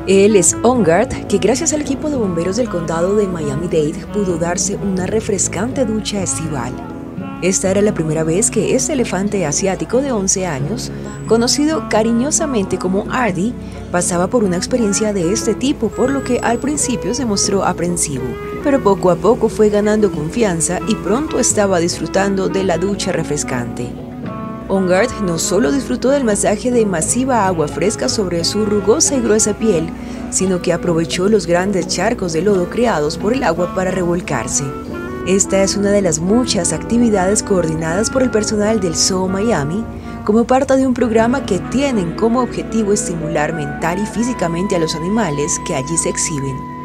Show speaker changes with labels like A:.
A: Él es OnGuard, que gracias al equipo de bomberos del condado de Miami-Dade pudo darse una refrescante ducha estival. Esta era la primera vez que este elefante asiático de 11 años, conocido cariñosamente como Artie, pasaba por una experiencia de este tipo, por lo que al principio se mostró aprensivo, pero poco a poco fue ganando confianza y pronto estaba disfrutando de la ducha refrescante. OnGuard no solo disfrutó del masaje de masiva agua fresca sobre su rugosa y gruesa piel, sino que aprovechó los grandes charcos de lodo creados por el agua para revolcarse. Esta es una de las muchas actividades coordinadas por el personal del Zoo Miami como parte de un programa que tienen como objetivo estimular mental y físicamente a los animales que allí se exhiben.